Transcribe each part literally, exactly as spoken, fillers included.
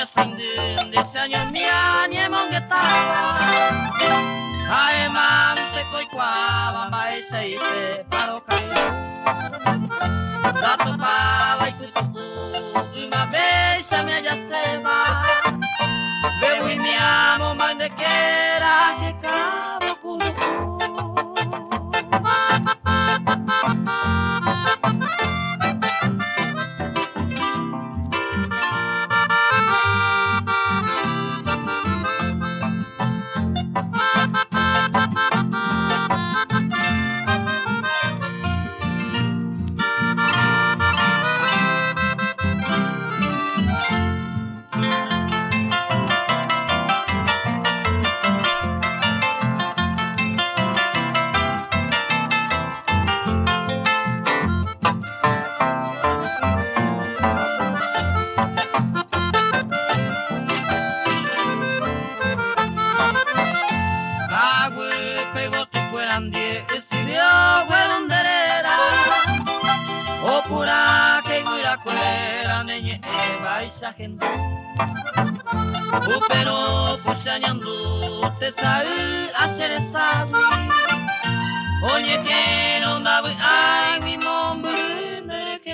Nya sindin desanya mia nye mongetaba Aemante koikuaba mai seite paro kairo Dato pala ikutuku uma vez a minha jaceba Bebo e me amo mas de queira que cabo curucu Pero puxanhando te saí a ser sabe Onye que não dá ai mi mombre nere que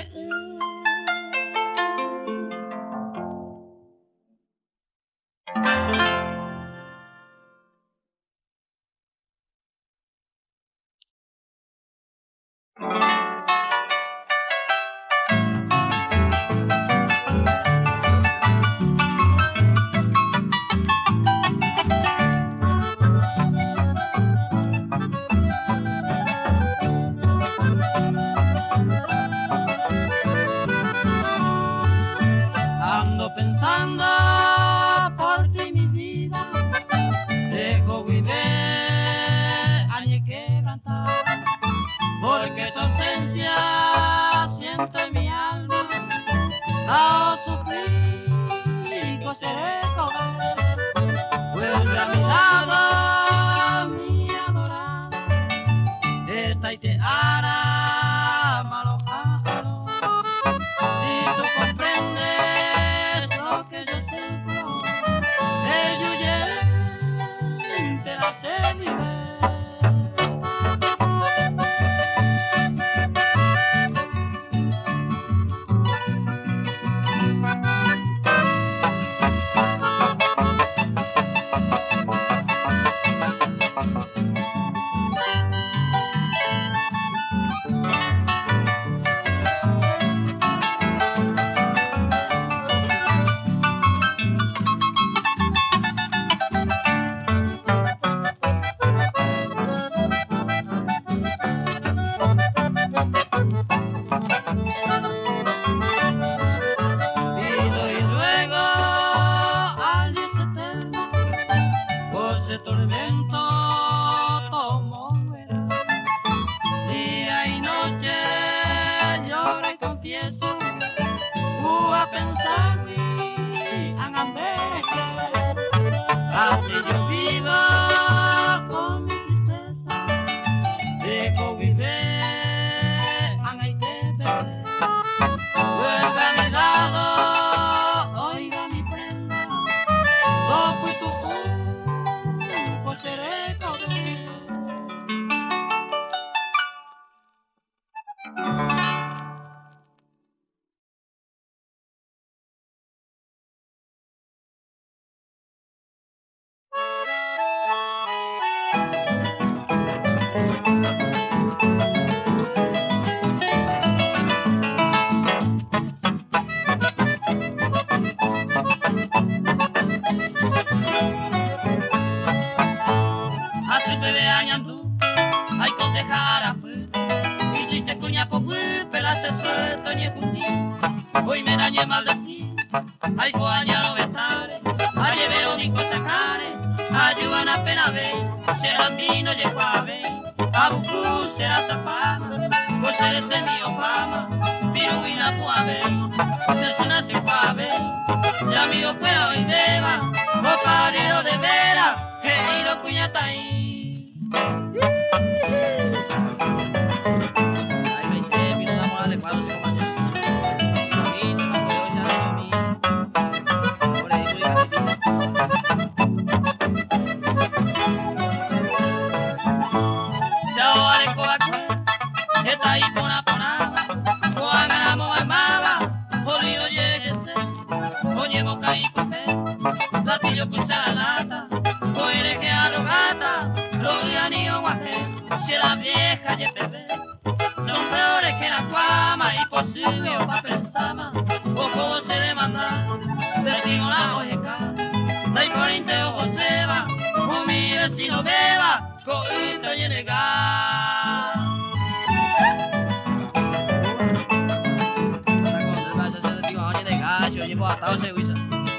Por ahí. sirvió pa' pensar más, o cómo se demanda, testigo la mojeca, da y por inteo Joseba, o mi vecino beba, coito y negar. Hasta cuando el valle se testigo a negar, yo llevo hasta once huisa.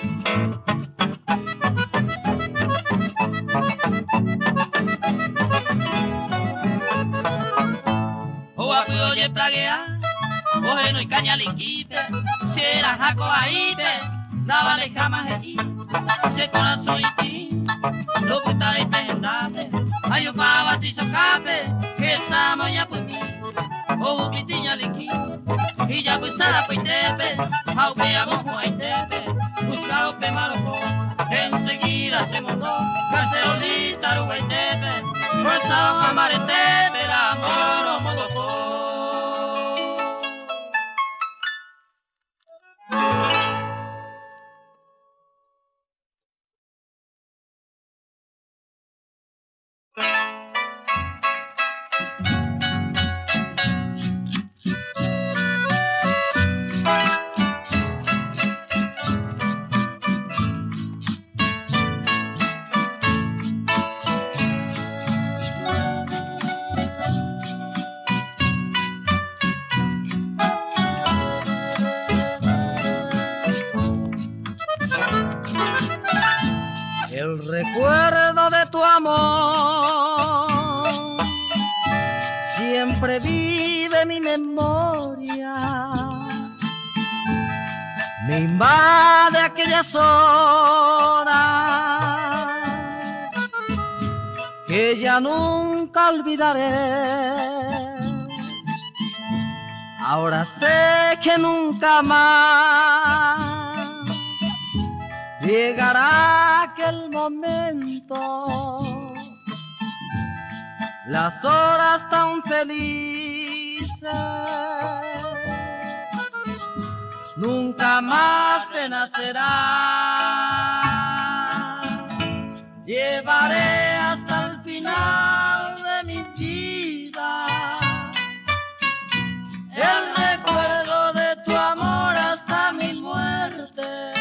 Oye plaguea, oje no y caña liquite, si era jaco aite, daba le jamás allí, se corazón y tirín, lo puta y tejendate, ay yo pa' batizo café, que esa moña pues mí, ojo pitiña liqui, y ya pues sara pues tepe, jau veamos juay tepe, buscado pe maroco, enseguida se montó, cacerolita lo guay tepe, forzado jamar tepe, la moro mogocó. El recuerdo de tu amor siempre vive en mi memoria, me invade aquellas horas que ya nunca olvidaré. Ahora sé que nunca más llegará aquel momento, las horas tan felices nunca más renacerán. Llevaré hasta el final de mi vida el recuerdo de tu amor hasta mi muerte.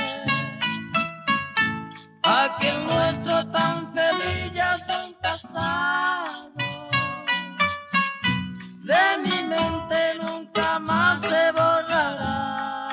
Aquel nuestro tan feliz ya es un pasado, de mi mente nunca más se borrará.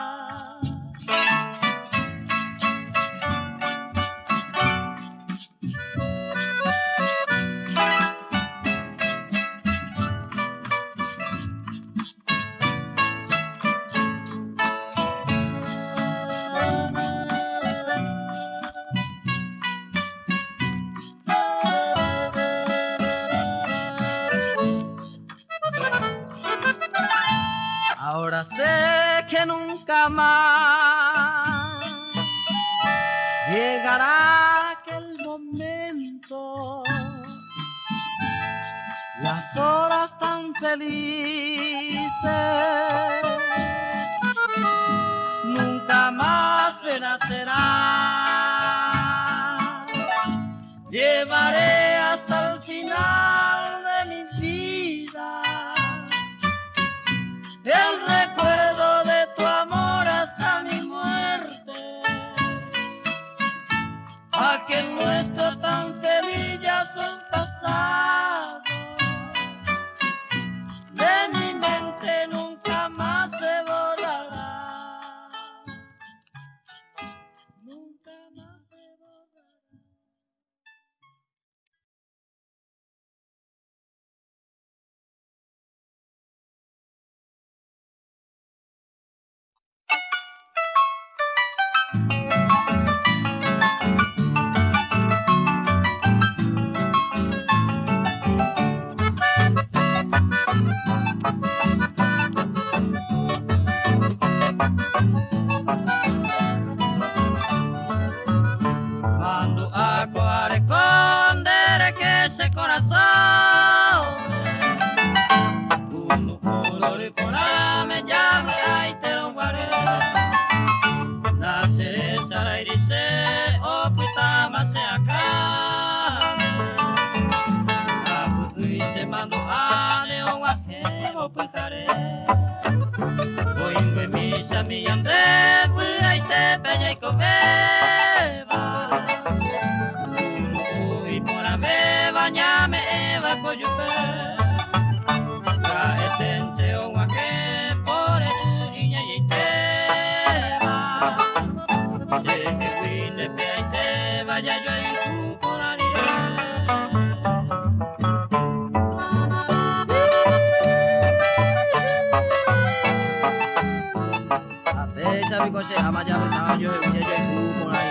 Ahora sé que nunca más llegará aquel momento, las horas tan felices nunca más renacerán. Llevaré hasta el final de mi vida el recuerdo de tu amor hasta mi muerte. Aquel nuestro tan feliz ya es un pasado, de mi mente nunca más se borrará. Nunca más se borrará. Mando a corresponder que ese corazón uno olor por me llama y te lo guaré. Nace esa irise o puta más se acá. Abu y se mando a león guaje o putaré. Voy Mingwe misa mi ande Puai te peña y cobeba Ui pora beba ñame eva coyupe Ka etente o wake pore iña y teba Se que wine pe ay teba ya yo y ku porari Sabi ko si ama jago na yo yo yo ku mulai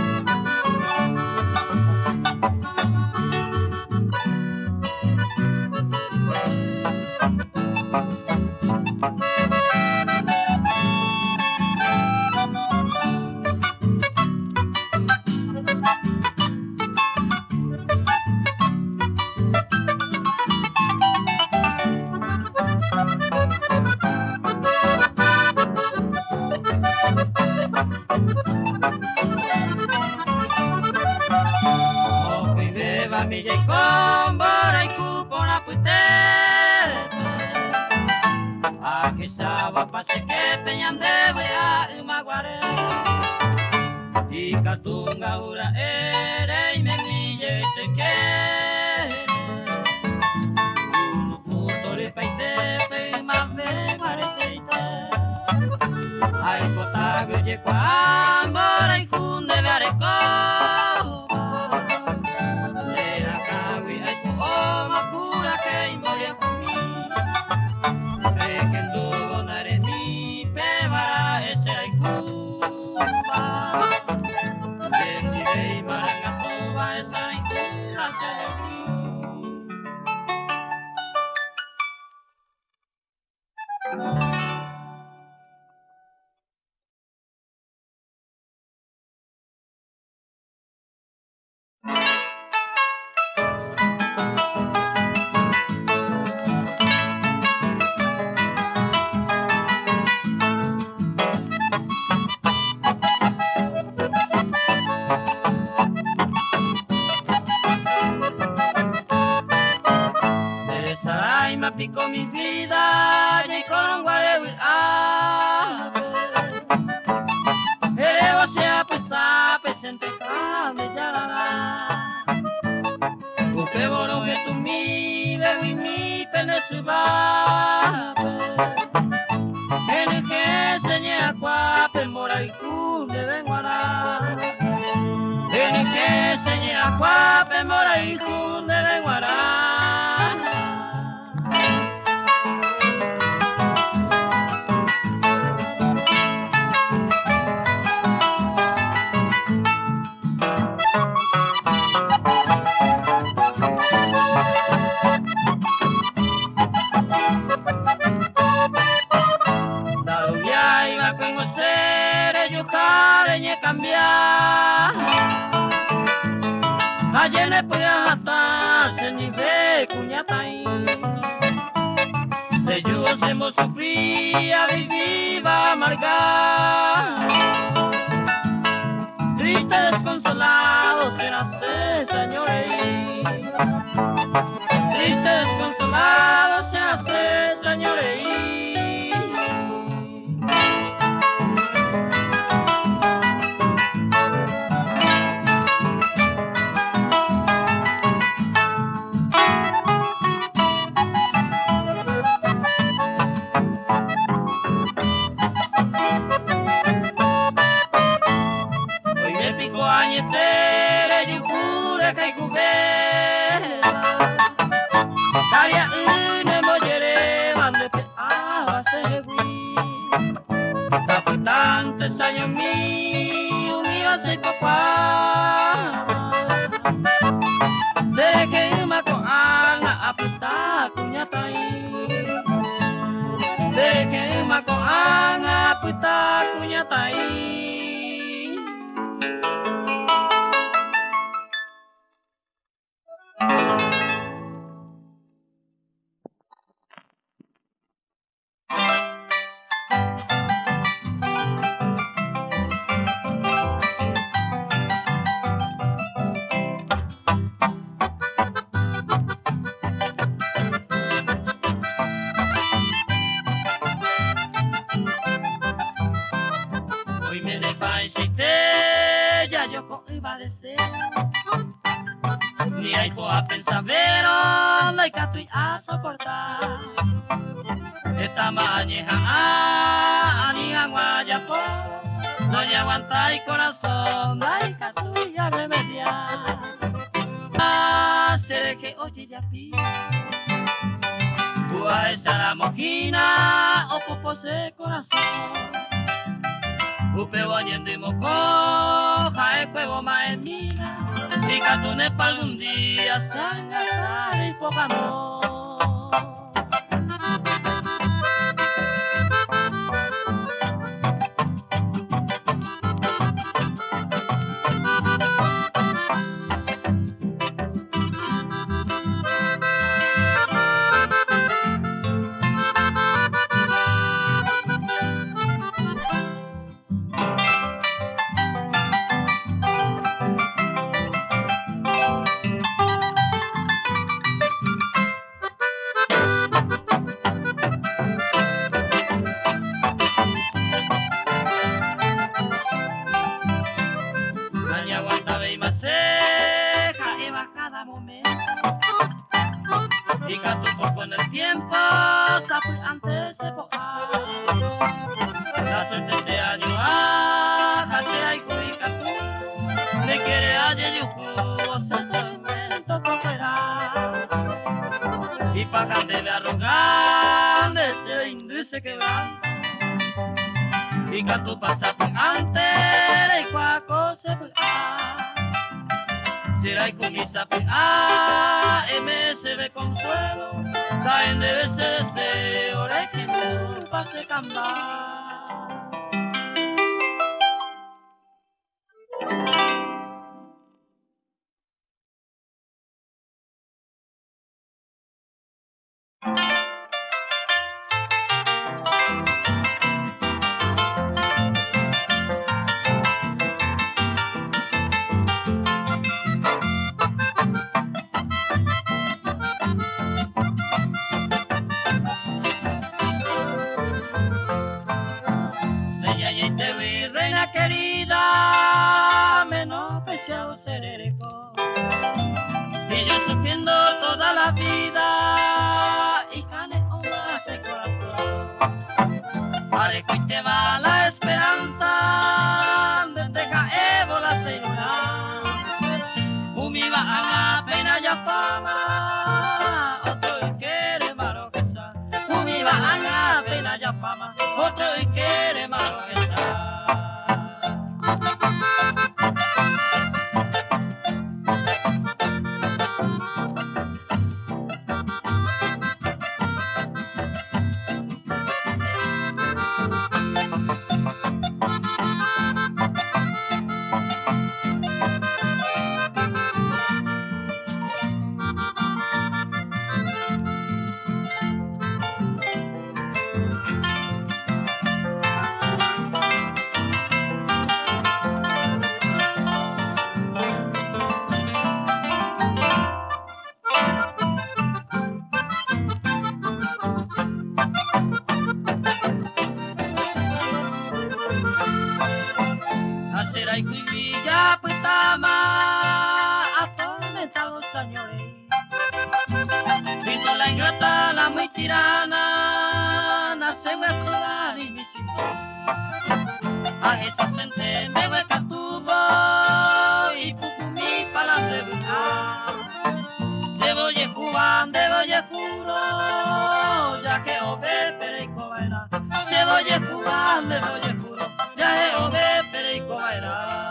mi jay con bora y cupona puite a que saba pase que peñan de vea y maguare y catunga ura ere y me mille se que uno puto le paite pe más ve parecite ay potago y cuan bora y cunde veareco pico mi vida y con guarewi ave Evo sea pues a presente me yarara Upe boro que tu mi bewi mi pene subabe En que señe aqua pemora y cunde venguara En que señe aqua pemora y cunde venguara cambiar ayer le podía hasta se ni ve cuñata ahí de yo hemos sufría vivir amargar triste desconsolado será se señores triste desconsolado será se señores Añetere y jure que hay cubera Daria une mollere bande pe aba se gui Capitantes años mi univa se papá De que ma ko ana apita kunyata De que ma ko ana apita kunyata insiste, ya yo iba a decir. Ni hay a pensar, pero no hay que tú a soportar. Esta mañana, ni aguaya po, no hay aguanta y corazón, no hay que tú a remediar. Se que oye ya pi, a esa la mojina, o popo se corazón. Upe boñendo y moco, jae cuevo maemina, y catune pa algún día sangar y poca amor. Y pa' que debe arrogar de ese índice quebranta y que tú pasas por antes y cuaco se puede será y con misa pues a M S B consuelo caen de veces deseo de que no pase cambiar. Querida, menospreciado sererico, y yo sufriendo toda la vida, y cane más el corazón. Parezco y te va la esperanza, desde caebo la señora, umi va a pena ya fama, otro y quiere malo que está, umi va a pena ya fama, otro y quiere malo que está. A esa gente me hueca tubo y pucumí palante buena. Se voy a Cuban, de voy a juro, ya que ove pereico vaina. Se voy a Cuban, de voy a juro, ya que ove pereico vaina.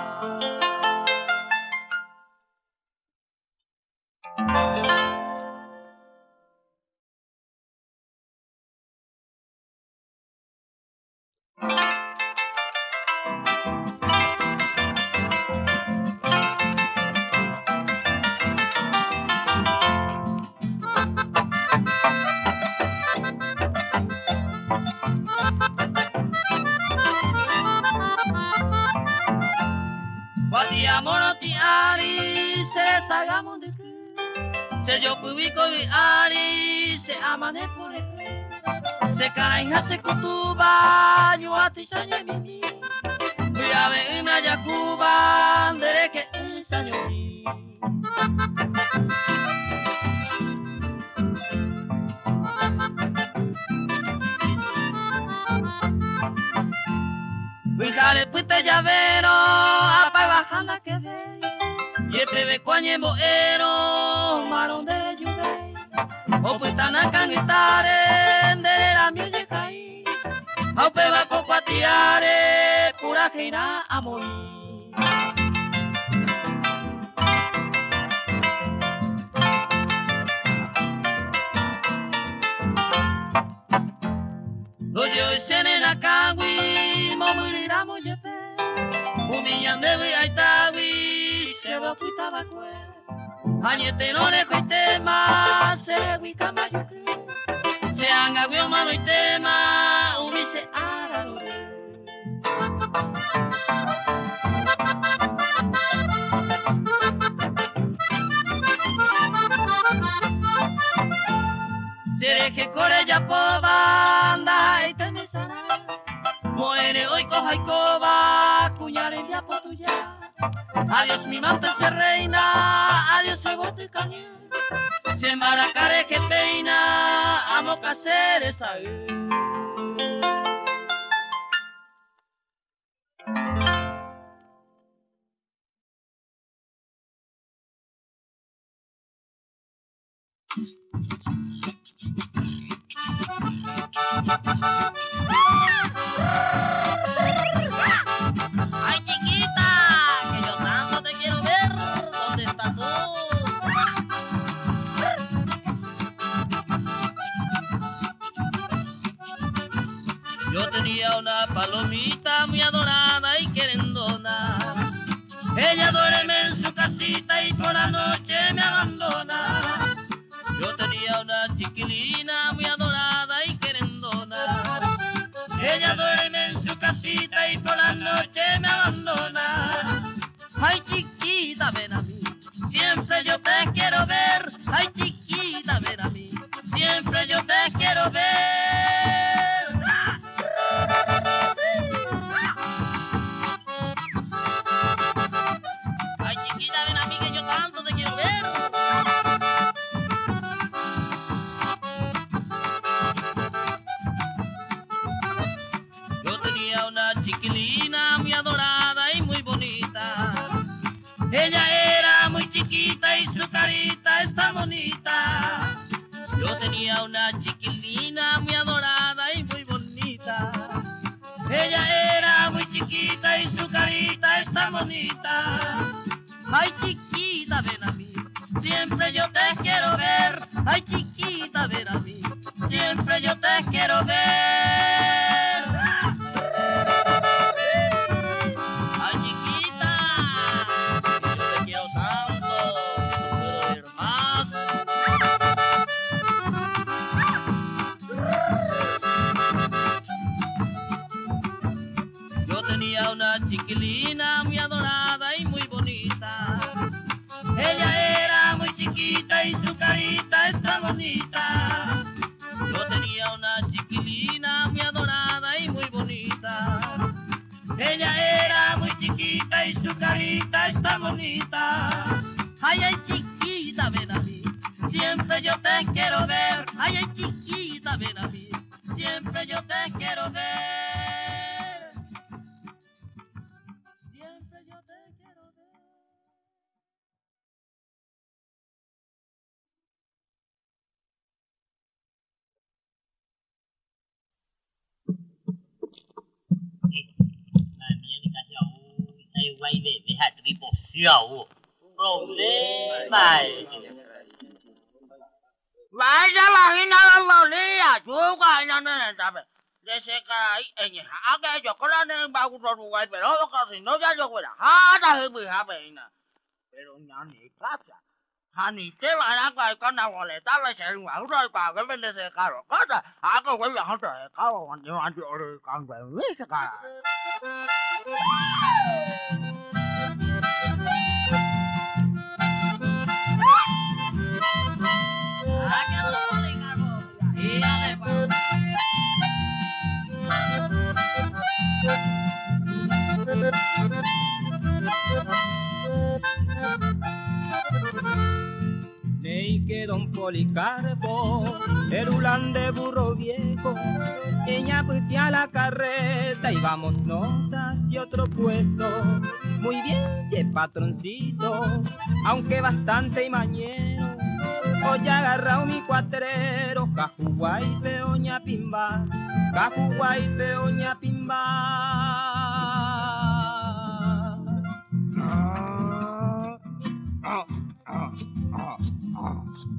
Mono ti ari se sagamos de que se yo publico vi ari se amane por el se caen hace cutuba yo a ti se mimi a Cuba, de que es año. Cuidare puite llavero, apa bajanda que ve, y pebe coñe moero, marón de yude, o puitana canguitare, de la miel caí, au peba cocuatiare, pura geina a morir. Lo yo se nena cagui, momirira moyepe, humillande vi aitawi, se va puita bakwe, añete no le tema, se vi camayuke, se anga gui mano y tema, umise ararore. Seré que corre ya poba, anda y te me sana. Muere hoy coja y coba, cuñare ya por tuya. Adiós mi mantense reina, adiós se bote cañé. Se maracare que peina, amo caceres a él. Ay chiquita, que yo tanto te quiero ver, ¿dónde estás tú? Yo tenía una palomita muy adorada y querendona. Ella duerme en su casita y por la noche me abandona. Yo tenía una chiquilina muy adorada y querendona. Ella duerme en su casita y por la noche me abandona. Ay chiquita, ven a mí, siempre yo te quiero ver. Ay chiquita, ven a mí, siempre yo te quiero ver. Ay chiquita, ven a mí que yo tanto te quiero ver. Yo tenía una chiquilina muy adorada y muy bonita. Ella era muy chiquita y su carita es tan bonita. Yo tenía una chiquilina muy adorada y muy bonita. Ella era muy chiquita y su carita es tan bonita. Ay chiquita, ven a mí, siempre yo te quiero ver. Ay chiquita, ven a mí, siempre yo te quiero ver. Ay chiquita, que yo te quiero tanto, que no puedo ver más. Yo tenía una chiquilina muy adorada y muy bonita. Ella era muy chiquita y su carita es tan bonita. Yo tenía una chiquilina muy adorada y muy bonita. Ella era muy chiquita y su carita es tan bonita. Ay, ay, chiquita, ven a mí, siempre yo te quiero ver. Ay, ay, chiquita, ven a mí, siempre yo te quiero ver. Siempre yo te quiero ver. Say quay về với hạt đi bột xỉu rồi lên bài Vậy sao là khi nào vào đi à chú coi nó nên là để sẽ cái anh hả cái chỗ có nó nên bao rồi quay về đó có thì nó ra cho quay là hả ta hơi bị hả vậy nè để rồi nhỏ nhỉ khác à hà nhỉ thế mà nó coi con nào gọi là ta lại sẽ ngủ rồi vào cái bên đây sẽ cái rồi có rồi hả có quay là không trời có hoàn toàn hoàn toàn rồi còn về biết cái cả Policarpo, el ulán de burro viejo, ella putea la carreta y vámonos hacia otro puesto. Muy bien, che patroncito, aunque bastante mañero, hoy agarrao mi cuatrero, cajuguay peoña pimba, cajuguay peoña pimba. Ah, ah, ah, ah.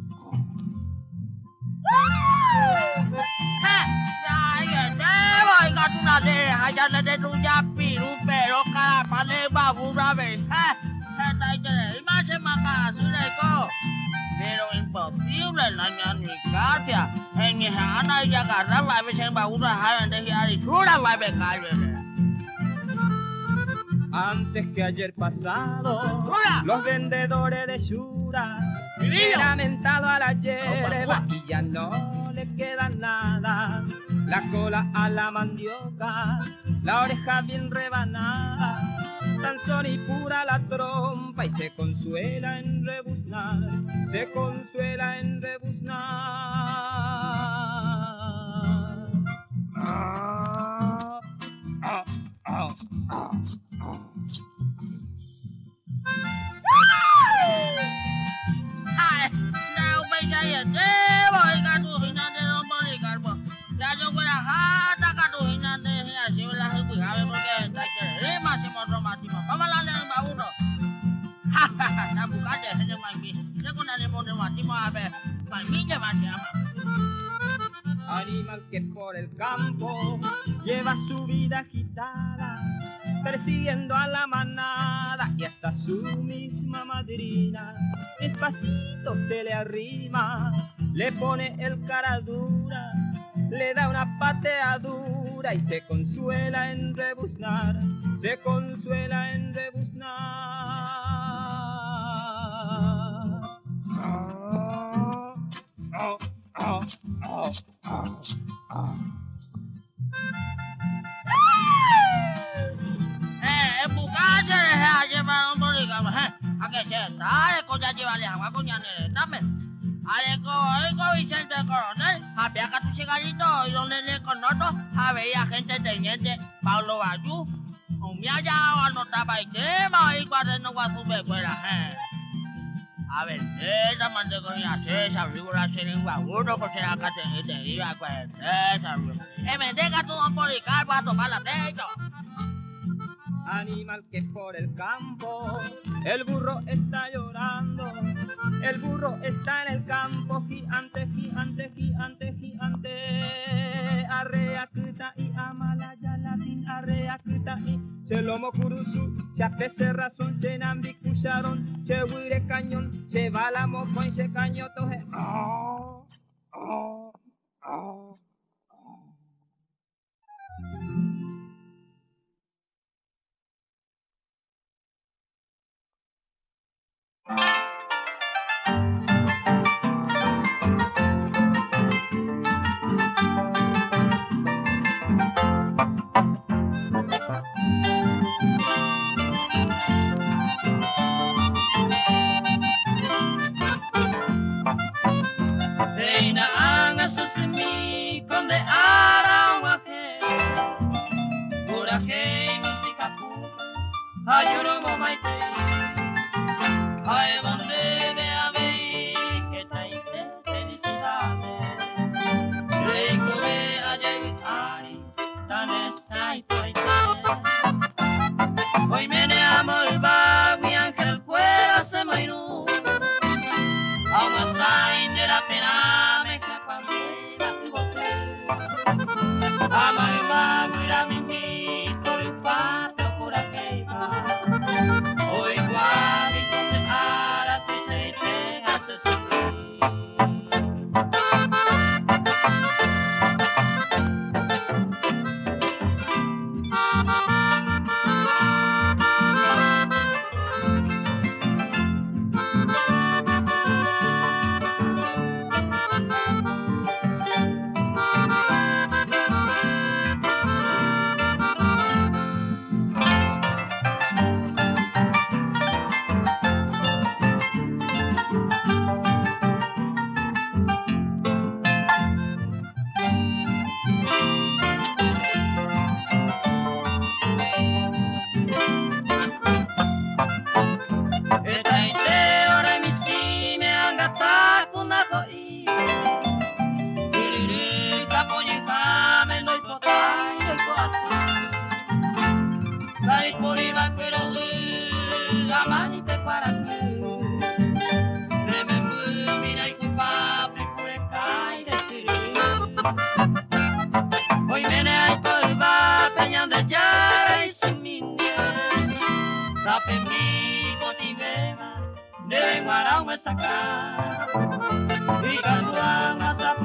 Ay, voy a una de allá de tu yapi, un pero cada pane babura ve. Está ahí, más se maca, sureco. Pero imposible la ñanicacia. En esa ana y agarrar la vez en babura jalan de yarisura la ve calle. Antes que ayer pasado, los vendedores de Shura han lamentado a la yerba y ya no le queda nada. La cola a la mandioca, la oreja bien rebanada, tan sola y pura la trompa y se consuela en rebuznar, se consuela en rebuznar. Ah, ah, ah, ah. Ay, no me calles, voy a tu gimnasio de Don Policarpo. Ya yo voy a jata a tu gimnasio y así me la justificabe porque está que máximo romático. ¿Cómo la lengua uno? Ja, ja, ja, la bucate es de Maimí. Tengo una limón romático a ver. Maimí que más se llama. Animal que por el campo lleva su vida agitada, persiguiendo a la manada y hasta su misma madrina. Despacito se le arrima, le pone el cara dura, le da una pateadura y se consuela en rebuznar, se consuela en rebuznar. Ah, ah, ah, ah, ah, ah. Eh, bucate es llevar un Policarpo. A que se sale con ya llevarle agua con ya dame. Aleco, oigo Vicente Coronel, había que tu cigarrito y donde le conozco, había gente teniente Pablo Bayú, un mía ya anotaba el tema y cuando va a subir fuera. A ver, esa mantecoña esa figura seringua uno por ser acá te iba a cuenta esa. Eh, me deja tu Don Policarpo a tomar la techo. Animal que por el campo, el burro está llorando, el burro está en el campo, gigante, gigante, gigante, gigante, arrea, crita y amalaya, latín, arrea, crita y chelomo, curuzu, chape, serrazón, chenambi, cucharón, chehuire, cañón, chevalamo, ponche, cañotoje. Oh, oh, oh. Reina anga susimi con de ara wake, pura que música pura, ayuro mo maite, ay donde me amé que traiste felicidades, recuve a llevar tan esta y toite, hoy me ne amor va mi ángel fuera se mainú. Aún de la pena me escapa la pivote. Ama y va, mira mi mito y pato por aquella. Hoy guay, donde ahora te se te hace sufrir. Hoy viene ahí por va peñan de ya y su mindia. Sape mi potibema de guarau me saca. Y calcula una sapu